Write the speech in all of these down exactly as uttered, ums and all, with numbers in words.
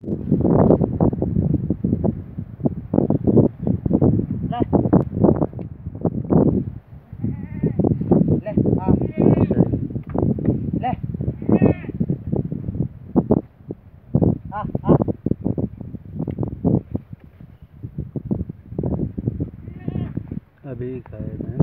अभी खाए मैं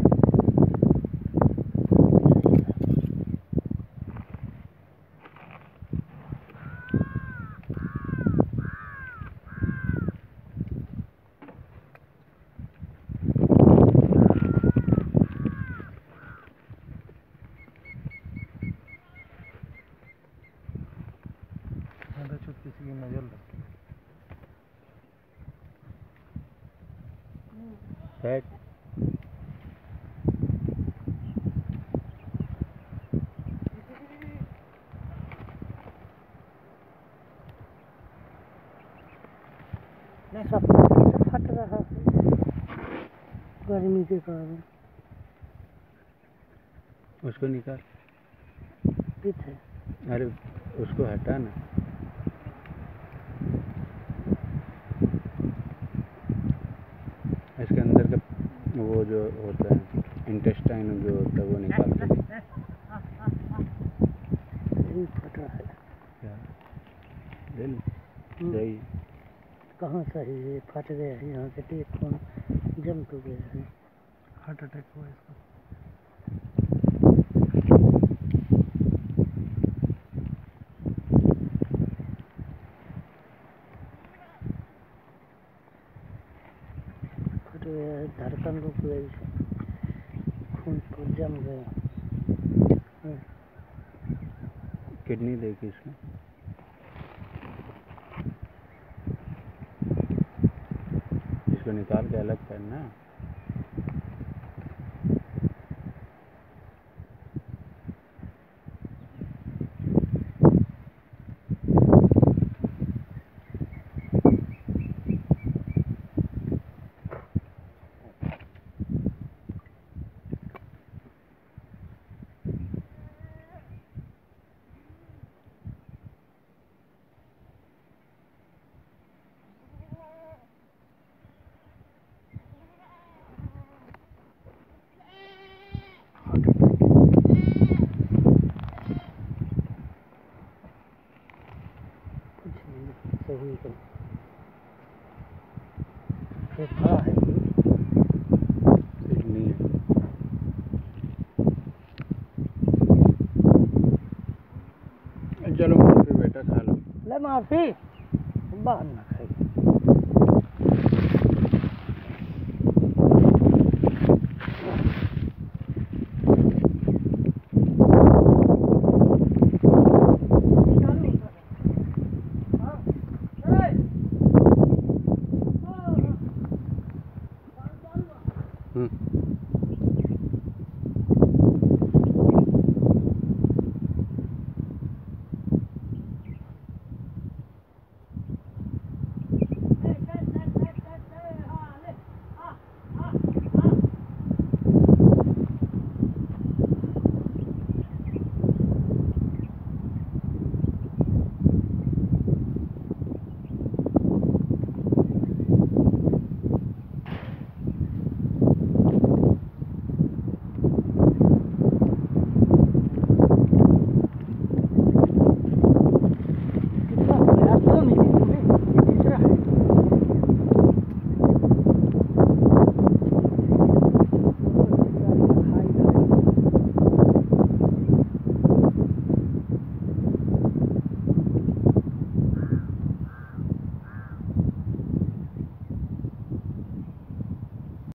छुट्टी सी नजर लगती फैट सब फट रहा है गर्मी के कारण। उसको निकाल। किथे? अरे उसको हटा ना। इसके अंदर का वो जो होता है इंटेस्टाइन जो होता है वो निकाल के फटा है क्या सही कहाँ सही है? फट गया है यहाँ से पेट खून जम तो गया है। हार्ट अटैक हुआ इसको। फट गया है, धड़कन रुक गई, खून तो जम गया। किडनी देखी इसमें। इसको निकाल के अलग करना। सही है, फेफड़ा है किडनी है। चलो माफी बेटा खा लो। ले माफी बाहर ना खाई।